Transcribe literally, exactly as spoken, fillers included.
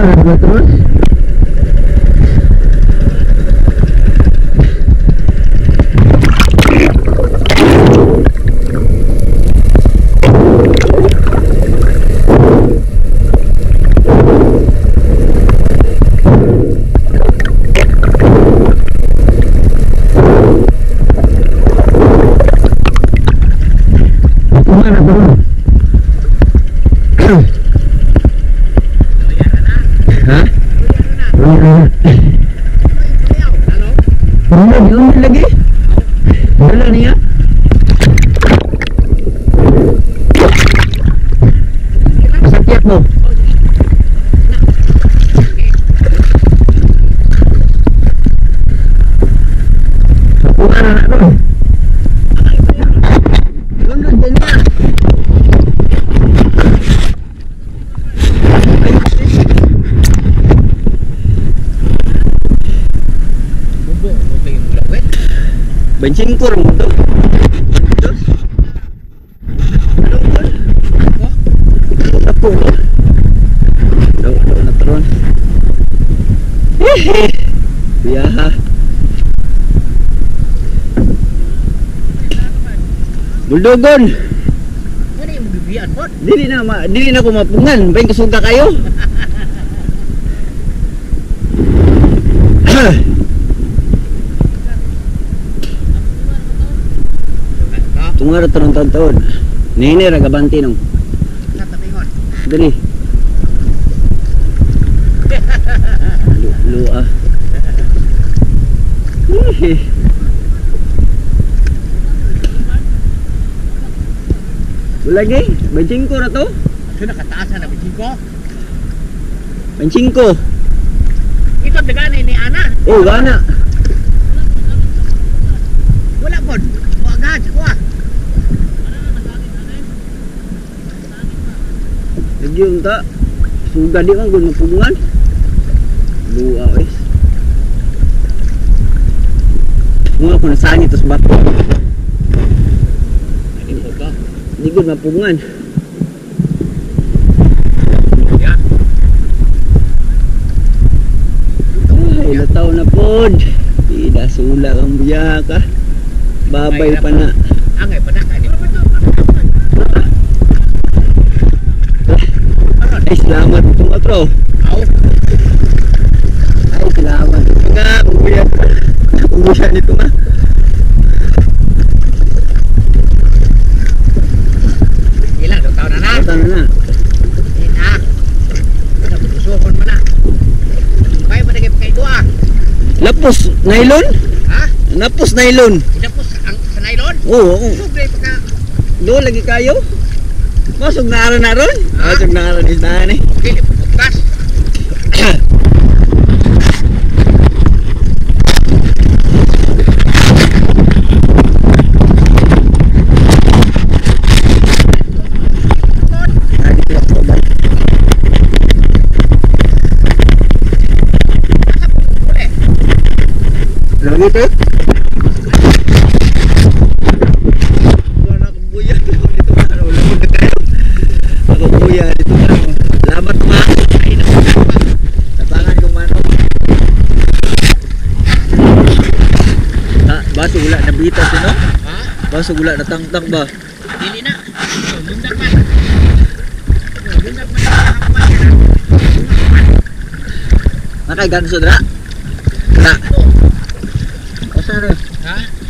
Kumaha na terus. Belum, belum lagi. Belum nih ya. Sakit mo. Kumaha na ron. Lundod din na. Bensin kurang tu. Terus. Aduh, aduh. Tepung. Aduh, aduh, nak turun. Hehe. Biasa. Buldogon. Ini yang bibian pot. Dili na, dili na ko mapungan. Bain kasuga kayo. Tungar turun tahun-tahun. Nini raga banti nung. Tatabingon. Dali. Lu, lu ah. Hihi. Lagi, bencing ko na to. Ito nakataasan na bikin ko. Bencing ko. Ito dagan ni Ana. Oh, gana. Wala pod. Agad ko ah. Lagi unta. Suga di man gud mapungan. Luwa wes. Mo ko nasani tos bato. Ini ko ka. Di gud mapungan. Ya. Ay, lataw na pod. Tidak sula kang buya ka. Babay pa na. Angay pa na ka. Ay, salamat itong atro. Aw. Ay, salamat. Mga buya. Ubusan nito na. Ilang taon na na. Tama na. Ina. Ano busuhon mo na. Kaya ba naging kay dua? Lapos nylon? Ha? Lapos nylon. Inapos ang sa nylon? Oo, oo. Sugay pa ka. Do lagi kayo. Masog na aron na ron. Ha? Masog na aron is na ni. Dili pa bukas. Lagi tu. Wala akong buya dito na. Wala ko na kayo. Ako buya dito na. Salamat ma. Ay na. Tatangan kong mano. Ha, baso wala na bita sino? Ha? Baso wala na tangtang ba? Dili na. Mundak man. Mundak man. Nakay ganso dra. Dra. Asa rin? Ha?